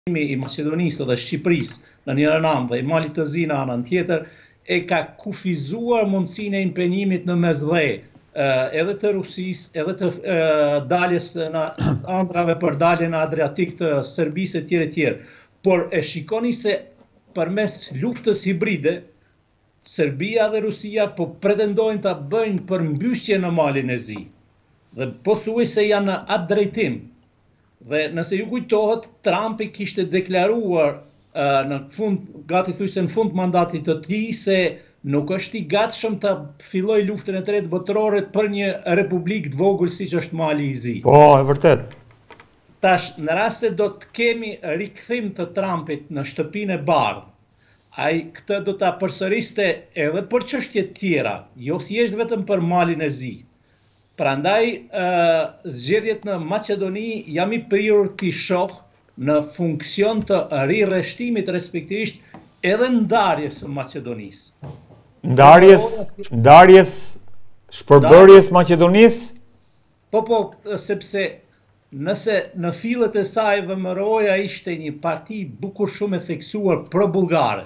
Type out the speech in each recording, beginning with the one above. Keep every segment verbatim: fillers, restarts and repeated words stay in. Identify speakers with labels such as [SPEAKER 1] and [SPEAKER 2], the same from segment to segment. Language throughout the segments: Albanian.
[SPEAKER 1] i Maqedonisë dhe Shqipërisë në njërën anë dhe i Malit të Zi në anën tjetër e ka kufizuar mundësinë e impenjimit në mesdhe edhe të Rusisë, edhe të daljes në andrave për daljen në Adriatik të Serbisë e tjere tjere. Por e shikoni se përmes luftës hibride, Serbia dhe Rusia po pretendojnë të bëjnë përmbysje në Malin e Zi. Dhe pothuajse janë në atë drejtim. Dhe nëse ju kujtohet, Trumpi kishte deklaruar uh, në fund, gati thujse në fund mandatit të tij se nuk është i gatshëm të filloj luftën e tretë botërore për një republikë të vogël siç është Mali i Zi.
[SPEAKER 2] Po, e vërtet.
[SPEAKER 1] Tash, në rast se do të kemi rikthim të Trumpit në shtëpinë e bardhë, ai këtë do ta përsëriste edhe për çështje të tjera, jo thjesht vetëm për Malin e Zi. Prandaj, uh, zgjedhjet në Maqedoni jam i prirur t'i shoh në funksion të rirreshtimit respektivisht edhe ndarjes së Maqedonisë.
[SPEAKER 2] Ndarjes, ndarjes shpërbërjes Maqedonisë?
[SPEAKER 1] Po, po, sepse nëse në fillet e saj V M R O-ja ishte një parti bukur shumë e theksuar pro-bullgare.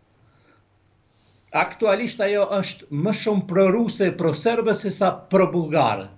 [SPEAKER 1] Aktualisht ajo është më shumë pro-ruse e pro-serbe se sa pro-bullgare.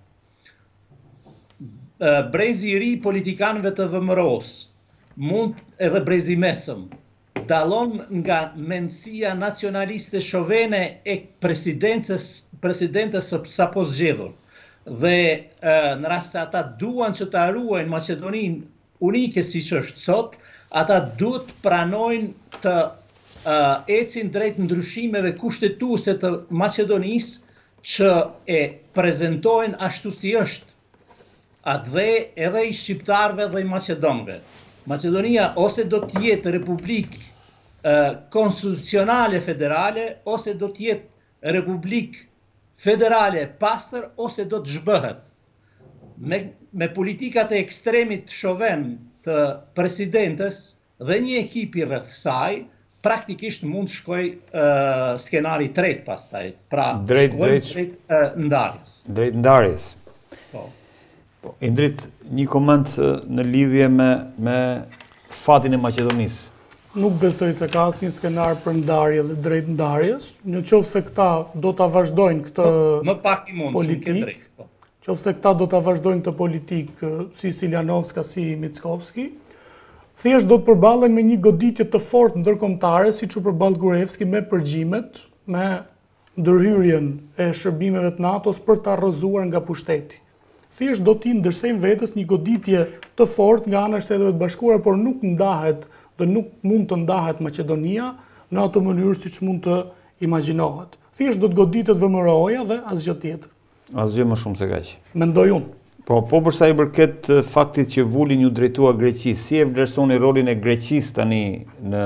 [SPEAKER 1] Brezi i ri politikanëve të V M R O-s, mund edhe brezi mesëm, dallon nga mendësia nacionaliste shovene e presidentes, presidentes sapo zgjedhur. Dhe në rast se ata duan që ta ruajnë Maqedoninë unike siç është sot, ata duhet pranojnë të Uh, ecin drejt ndryshimeve kushtetuese të Maqedonisë që e prezantojnë ashtu si është, atë dhe edhe i shqiptarëve dhe i maqedonëve. Maqedonia ose do të jetë republikë uh, konstitucionale federale, ose do të jetë republikë federale pastër, ose do të zhbëhet. Me, me politikat e ekstremit shoven të presidentes dhe një ekipi rreth saj, praktikisht mund të shkoj uh, skenari tret pastaj, pra
[SPEAKER 2] drejt,
[SPEAKER 1] drejt,
[SPEAKER 2] drejt
[SPEAKER 1] uh, ndarjes.
[SPEAKER 2] Drejt ndarjes.
[SPEAKER 1] Po.
[SPEAKER 2] Po, Indrit, një koment në lidhje me, me fatin e Maqedonisë.
[SPEAKER 3] Nuk besoj se ka asnjë skenar për ndarje dhe drejt ndarjes, në qoftë se këta do ta vazhdojnë këtë
[SPEAKER 1] po, më pak i mund, shumë ke drejt. Po.
[SPEAKER 3] Qoftë se këta do ta vazhdojnë këtë politikë si Siljanovska, si Mickovski, thjesht do të përballen me një goditje të fortë ndërkombëtare, siç u përball Gruevski me përgjimet, me ndërhyrjen e shërbimeve të NATO-s për ta rrëzuar nga pushteti. Thjesht do t'i ndërsejmë vetes një goditje të fortë nga ana e Shteteve të Bashkuara, por nuk ndahet dhe nuk mund të ndahet Maqedonia në atë mënyrë siç mund të imagjinohet. Thjesht do të goditet V M R O-ja dhe asgjë tjetër.
[SPEAKER 2] Asgjë më shumë se kaq.
[SPEAKER 3] Mendoj unë.
[SPEAKER 2] Po, po përsa i përket faktit që Vulin ju drejtua Greqisë, si e vlerësoni rolin e Greqisë tani në,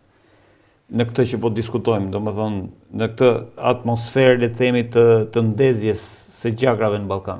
[SPEAKER 2] në këtë që po diskutojmë, do më thonë, në këtë atmosferë, le themi, të, të ndezjes së gjakrave në Ballkan?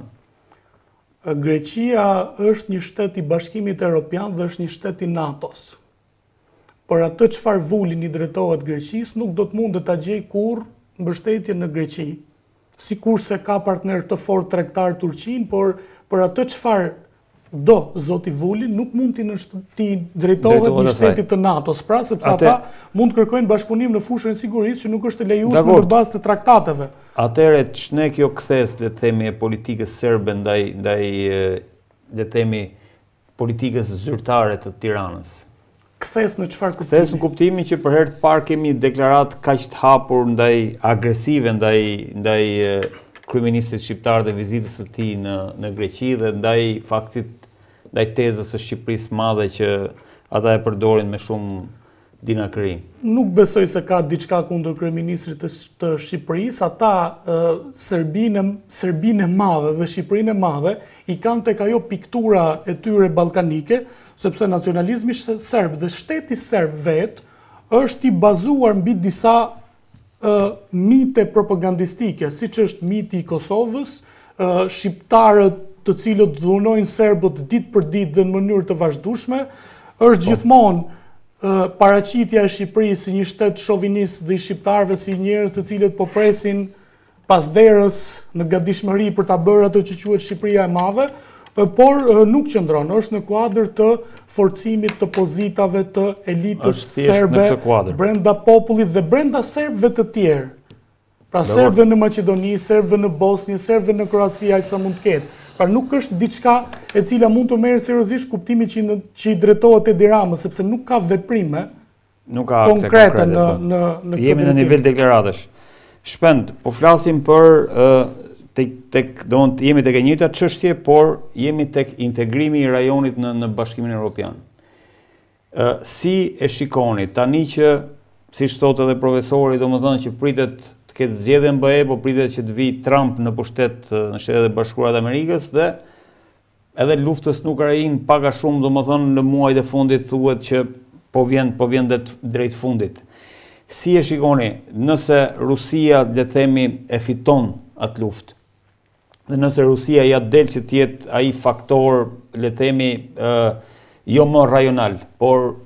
[SPEAKER 3] Greqia është një shtet i Bashkimit Evropian dhe është një shtet i NATO-s. Por atë çfarë Vulin i drejtohet Greqisë nuk do të mundet ta gjej kurrë mbështetje në Greqi. Sikurse ka partner të fortë tregtar Turqinë, por për atë çfarë do zoti Vulin nuk mund t'i drejtohet një shtetit të NATO-s, pra sepse ata mund të kërkojnë bashkëpunim në fushën e sigurisë që nuk është e lejuar në bazë të traktateve.
[SPEAKER 2] Atëherë ç'ne kjo kthes, le të themi, e politikës serbe ndaj ndaj le të themi politikës zyrtare të Tiranës?
[SPEAKER 3] Kthes në çfarë kuptimi?
[SPEAKER 2] Kthes në kuptimin që për herë të parë kemi një deklaratë kaq të hapur ndaj agresive ndaj ndaj kryeministit shqiptar dhe vizitës së tij në në Greqi dhe ndaj faktit, ndaj tezës së Shqipërisë madhe që ata e përdorin me shumë dinakëri.
[SPEAKER 3] Nuk besoj se ka diçka kundër kryeministrit të, të Shqipërisë, ata uh, Serbinë, Serbinë e madhe dhe Shqipërinë e madhe i kanë tek ajo piktura e tyre ballkanike, sepse nacionalizmi serb dhe shteti serb vet është i bazuar mbi disa Uh, mite propagandistike, si që është miti i Kosovës, uh, shqiptarët të cilët dhunojnë serbët ditë për ditë dhe në mënyrë të vazhdueshme, është gjithmonë uh, paraqitja e Shqipërisë si një shtet shovinist dhe i shqiptarëve si njerëz të cilët po presin pas derës në gatishmëri për ta bërë atë që quhet Shqipëria e Madhe, por nuk qëndron, është në kuadër të forcimit të pozitave të elitës serbe brenda popullit dhe brenda serbëve të tjerë. Pra serbëve në Maqedoni, serbëve në Bosnjë, serbëve në Kroacia, sa mund të ketë. Pra nuk është diçka e cila mund të merret seriozisht kuptimi që në, që i drejtohet Edi Ramës, sepse nuk ka veprime
[SPEAKER 2] nuk ka
[SPEAKER 3] konkrete në në në
[SPEAKER 2] jemi në nivel deklaratash. Shpend, po flasim për uh, tek tek do të jemi tek e njëjta çështje, por jemi tek integrimi i rajonit në në Bashkimin Evropian. Uh, si e shikoni tani që siç thotë edhe profesori, domethënë që pritet të ketë zgjedhje në B E, po pritet që të vijë Trump në pushtet në Shtetet e Bashkuara të Amerikës dhe edhe luftës në Ukrainë pak a shumë, domethënë në muajt e fundit thuhet që po vjen po vjen drejt fundit. Si e shikoni, nëse Rusia, le të themi, e fiton atë luftë, dhe nëse Rusia ja del që të jetë ai faktor, le të themi, uh, jo më rajonal, por